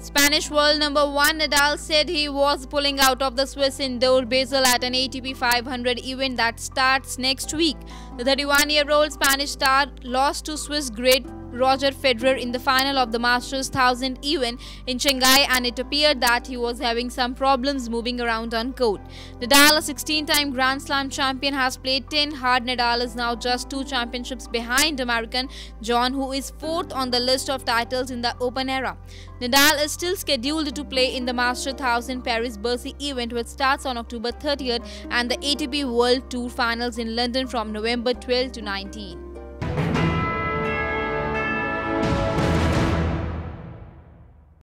Spanish world number 1 Nadal said he was pulling out of the Swiss Indoors Basel at an ATP 500 event that starts next week. The 31-year-old Spanish star lost to Swiss great Roger Federer in the final of the Masters 1000 event in Shanghai, and it appeared that he was having some problems moving around on court. Nadal, a 16-time Grand Slam champion, has played 10 hard. Nadal is now just 2 championships behind American John, who is 4th on the list of titles in the Open era. Nadal is still scheduled to play in the Masters 1000 Paris-Bercy event, which starts on October 30th, and the ATP World Tour Finals in London from November 12 to 19.